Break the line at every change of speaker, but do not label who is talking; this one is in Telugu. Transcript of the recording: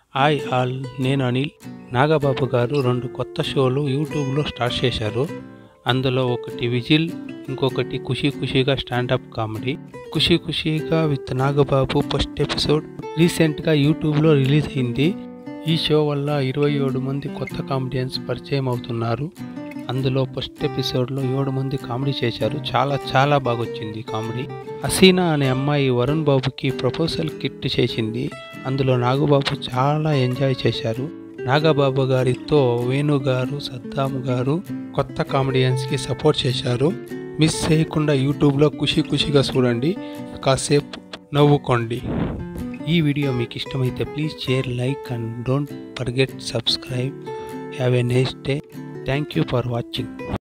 హాయ్ ఆల్, నేను అనిల్. నాగబాబు గారు 2 కొత్త షోలు యూట్యూబ్లో స్టార్ట్ చేశారు. అందులో ఒకటి విజిల్, ఇంకొకటి ఖుషీ ఖుషీగా స్టాండప్ కామెడీ. ఖుషీ ఖుషీగా విత్ నాగబాబు ఫస్ట్ ఎపిసోడ్ రీసెంట్గా యూట్యూబ్లో రిలీజ్ అయింది. ఈ షో వల్ల 27 మంది కొత్త కామెడియన్స్ పరిచయం అవుతున్నారు. అందులో ఫస్ట్ ఎపిసోడ్లో 7 మంది కామెడీ చేశారు. చాలా బాగొచ్చింది కామెడీ. హసీనా అనే అమ్మాయి వరుణ్ బాబుకి ప్రపోజల్ కిట్ చేసింది. అందులో నాగబాబు చాలా ఎంజాయ్ చేశారు. నాగబాబు గారితో వేణు గారు, సద్దాం గారు కొత్త కామెడియన్స్కి సపోర్ట్ చేశారు. మిస్ చేయకుండా యూట్యూబ్లో ఖుషీ ఖుషీగా చూడండి, కాసేపు నవ్వుకోండి. ఈ వీడియో మీకు ఇష్టమైతే please share, like and don't forget subscribe. Have a nice day. Thank you for watching.